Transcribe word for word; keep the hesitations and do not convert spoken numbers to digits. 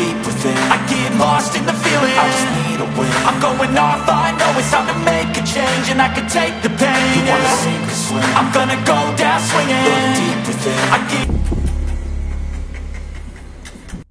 deep within, I get lost in the feeling, I just need a win. I'm going off, I know it's time to make a change, and I can take the